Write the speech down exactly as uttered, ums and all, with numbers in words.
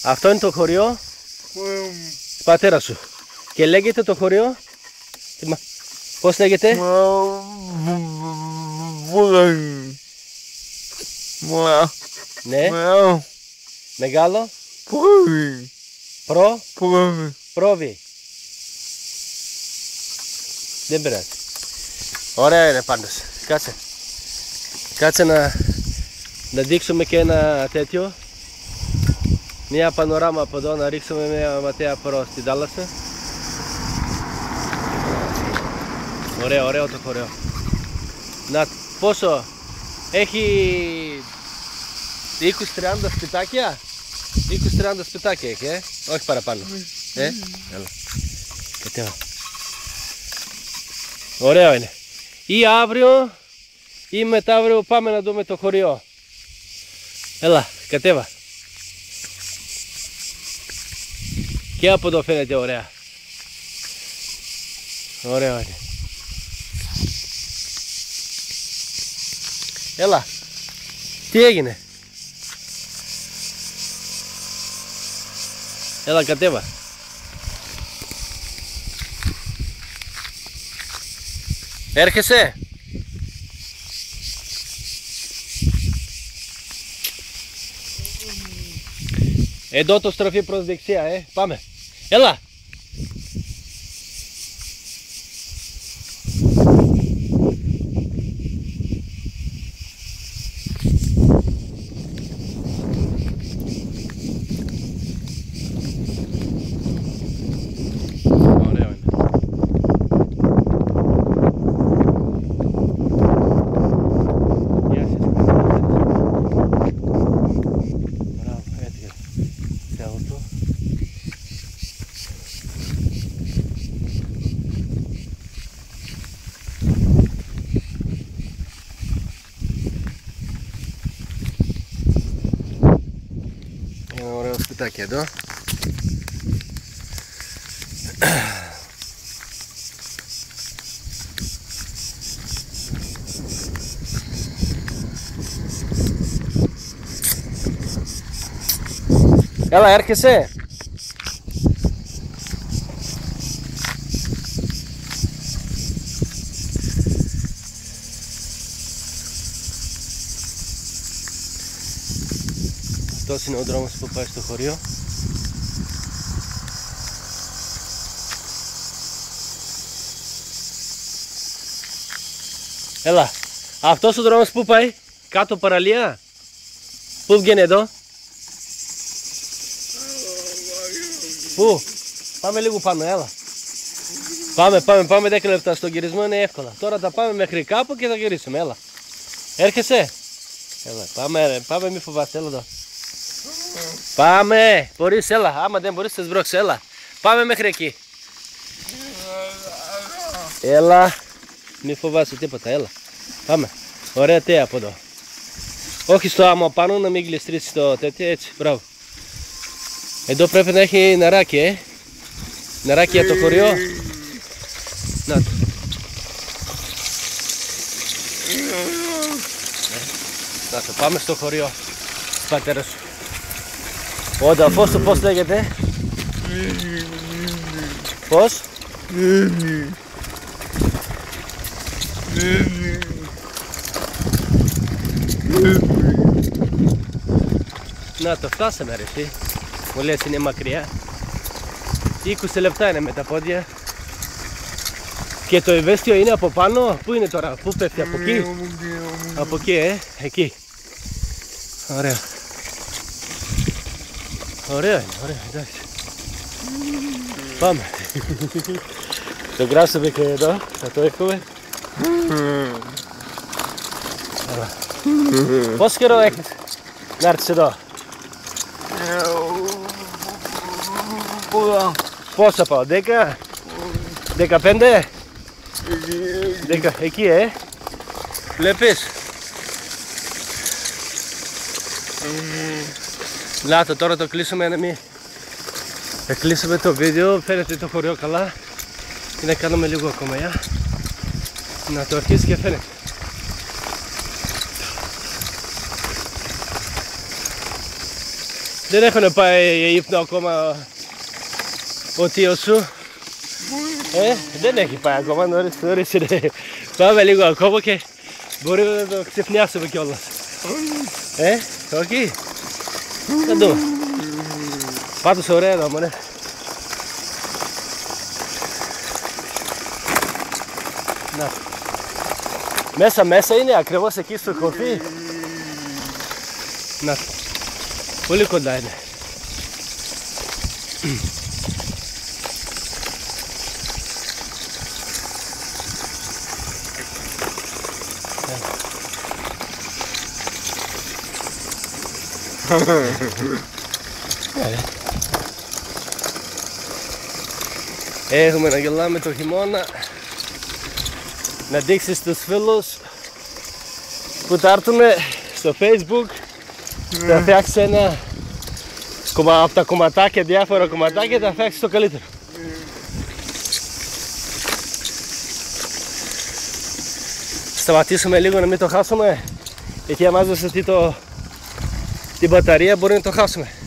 Αυτό είναι το χωριό πατέρα σου. Και λέγεται το χωριό, πώς λέγεται? Ναι. Μεγάλο. Προ. Πρόβη. Δεν πειράζει. Ωραία είναι πάντως. Κάτσε. Κάτσε να, να δείξουμε και ένα τέτοιο. Μια πανοράμα από εδώ, να ρίξουμε μια ματέα προς την θάλασσα. Ωραίο, ωραίο το χωριό. Να, πόσο έχει είκοσι τριάντα σπιτάκια. είκοσι τριάντα σπιτάκια έχει, ε? Όχι παραπάνω. Ε, έλα. Κατέβα. Ωραίο είναι. Ή αύριο ή μεταύριο πάμε να δούμε το χωριό. Έλα, κατέβα. Και από εδώ φαίνεται ωραία. Ωραίο είναι. Έλα. Τι έγινε? Έλα, κατέβα. Έρχεσαι? Εδώ το στροφή προς δεξιά, ε. Πάμε. Έλα. Σπιτάκι εδώ. Έλα, έρχεσαι. Αυτός είναι ο δρόμος που πάει στο χωριό. Έλα, αυτός ο δρόμος που πάει κάτω παραλία. Πού βγαίνει εδώ? Πού? Πάμε λίγο πάνω, έλα. Πάμε, πάμε, πάμε δέκα λεπτά. Στον γυρισμό είναι εύκολα. Τώρα θα πάμε μέχρι κάπου και θα γυρίσουμε, έλα. Έρχεσαι? Έλα, πάμε, πάμε, μη φοβάσαι, έλα εδώ. Πάμε, μπορείς, έλα, άμα δεν μπορείς θα σμπρώξεις, έλα. Πάμε μέχρι εκεί. Έλα, μη φοβάσαι τίποτα, έλα. Πάμε, ωραία τέα από εδώ. Όχι στο άμμο πάνω, να μην γλιστρήσεις το τέτοιο, έτσι, μπράβο. Εδώ πρέπει να έχει νεράκι, ε. Νεράκι για το χωριό. Να το. Να το, πάμε στο χωριό του πατέρα σου. Ο αδελφός του πώς λέγεται? Πώς? Να το, φτάσαμε ρε εσύ. Μου λες είναι μακριά. είκοσι λεπτά είναι με τα πόδια. Και το ευαίσθητο είναι από πάνω. Πού είναι τώρα, πού πέφτει, από εκεί? Από εκεί, ε, εκεί. Ωραία. Ωραία είναι, ωραία, εντάξει. Πάμε. Το γράψαμε και εδώ, θα το έχουμε. Πόσο καιρό έχεις να έρθεις εδώ? Πόσα πάω, δέκα, δεκαπέντε, δέκα, εκεί ε, βλέπεις. Να το, τώρα το κλείσουμε, να μην... Θα κλείσουμε το βίντεο, φαίνεται το χωριό καλά. Και να κάνουμε λίγο ακόμα, για να το αρχίσει και φαίνεται. Δεν έχουν πάει ύπνο ακόμα ο θείος σου. Ε, δεν έχει πάει ακόμα, νωρίς, νωρίς είναι. Πάμε λίγο ακόμα και μπορούμε να το ξυπνιάσουμε κιόλας. Ε, όχι. Θα δούμε. Πάντως ωραία εδώ, μωρέ. Να. Μέσα μέσα είναι ακριβώς εκεί στο κορφί. Να. Πολύ κοντά είναι. Έχουμε να γελάμε το χειμώνα. Να δείξεις στους φίλους που θα έρθουν στο Facebook. Θα φτιάξεις ένα από τα κομματάκια, διάφορα κομματάκια, θα φτιάξεις το καλύτερο. Σταματήσουμε λίγο να μην το χάσουμε. Εκεί αμάζω σε τι το την μπαταρία μπορεί να το χάσουμε.